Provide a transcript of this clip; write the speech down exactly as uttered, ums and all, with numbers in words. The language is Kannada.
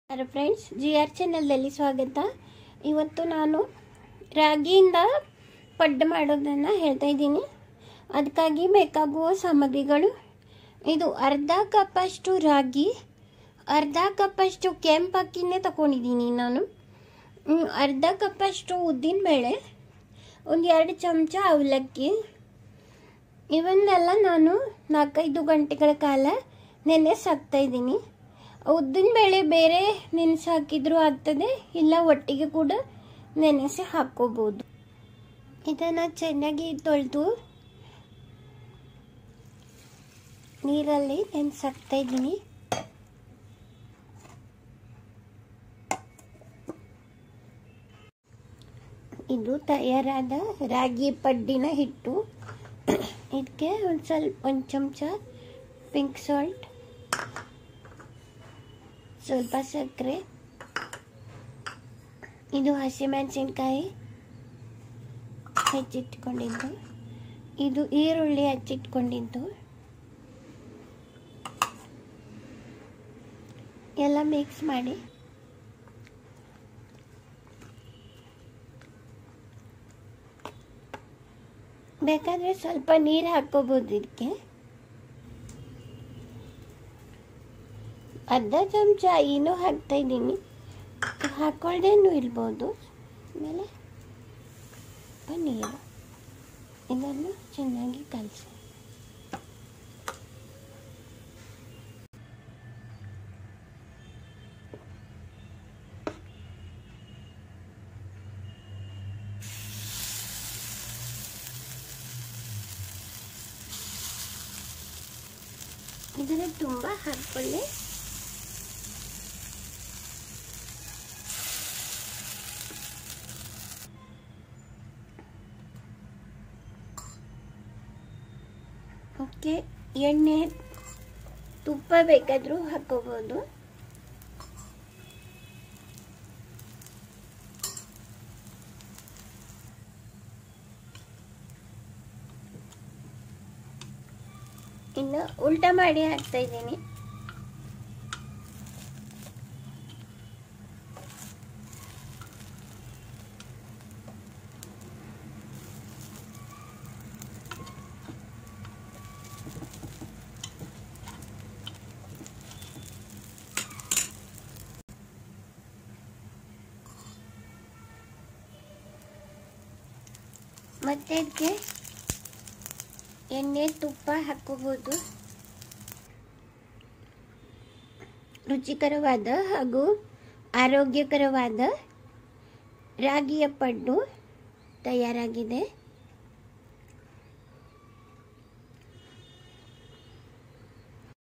ಹಲೋ ಫ್ರೆಂಡ್ಸ್, ಜಿ ಆರ್ ಚಾನಲ್ನಲ್ಲಿ ಸ್ವಾಗತ. ಇವತ್ತು ನಾನು ರಾಗಿಯಿಂದ ಪಡ್ಡು ಮಾಡೋದನ್ನು ಹೇಳ್ತಾ ಇದ್ದೀನಿ. ಅದಕ್ಕಾಗಿ ಬೇಕಾಗುವ ಸಾಮಗ್ರಿಗಳು: ಇದು ಅರ್ಧ ಕಪ್ಪಷ್ಟು ರಾಗಿ, ಅರ್ಧ ಕಪ್ಪಷ್ಟು ಕೆಂಪು ಅಕ್ಕಿನೇ ತಗೊಂಡಿದ್ದೀನಿ ನಾನು, ಅರ್ಧ ಕಪ್ಪಷ್ಟು ಉದ್ದಿನಬೇಳೆ, ಒಂದು ಎರಡು ಚಮಚ ಅವಲಕ್ಕಿ. ಇವನ್ನೆಲ್ಲ ನಾನು ನಾಲ್ಕೈದು ಗಂಟೆಗಳ ಕಾಲ ನೆನೆಸಾಕ್ತಾ ಇದ್ದೀನಿ. ಉದ್ದಿನಬೇಳೆ ಬೇರೆ ನೆನೆಸಿ ಹಾಕಿದ್ರೂ ಆಗ್ತದೆ, ಇಲ್ಲ ಒಟ್ಟಿಗೆ ಕೂಡ ನೆನೆಸಿ ಹಾಕ್ಕೋಬೋದು. ಇದನ್ನು ಚೆನ್ನಾಗಿ ತೊಳೆದು ನೀರಲ್ಲಿ ನೆನೆಸಾಕ್ತಾ ಇದ್ದೀನಿ. ಇದು ತಯಾರಾದ ರಾಗಿ ಪಡ್ಡಿನ ಹಿಟ್ಟು. ಇದಕ್ಕೆ ಒಂದು ಸ್ವಲ್ಪ ಒಂದು ಚಮಚ ಪಿಂಕ್ ಸಾಲ್ಟ್, ಸ್ವಲ್ಪ ಸಕ್ಕರೆ, ಇದು ಹಸಿಮೆಣಸಿನ್ಕಾಯಿ ಹೆಚ್ಚಿಟ್ಕೊಂಡಿದ್ದು, ಇದು ಈರುಳ್ಳಿ ಹಚ್ಚಿಟ್ಕೊಂಡಿದ್ದು, ಎಲ್ಲ ಮಿಕ್ಸ್ ಮಾಡಿ ಬೇಕಾದರೆ ಸ್ವಲ್ಪ ನೀರು ಹಾಕ್ಕೋಬೋದು. ಇದಕ್ಕೆ ಅರ್ಧ ಚಮಚ ಏನೂ ಹಾಕ್ತಾ ಇದ್ದೀನಿ, ಹಾಕ್ಕೊಳ್ದೇನೂ ಇರ್ಬೋದು. ಆಮೇಲೆ ನೀರು, ಇದನ್ನು ಚೆನ್ನಾಗಿ ಕಲಸಿ ಇದನ್ನು ತುಂಬ ಹಾಕ್ಕೊಳ್ಳಿ. ಓಕೆ, ಎಣ್ಣೆ ತುಪ್ಪ ಬೇಕಾದರೂ ಹಾಕೋಬೋದು. ಇನ್ನು ಉಲ್ಟಾ ಮಾಡಿ ಹಾಕ್ತಾ ಇದ್ದೀನಿ. ಮತ್ತೆ ಇದಕ್ಕೆ ಎಣ್ಣೆ ತುಪ್ಪ ಹಾಕೋಬೋದು. ರುಚಿಕರವಾದ ಹಾಗೂ ಆರೋಗ್ಯಕರವಾದ ರಾಗಿಯ ಪಡ್ಡು ತಯಾರಾಗಿದೆ.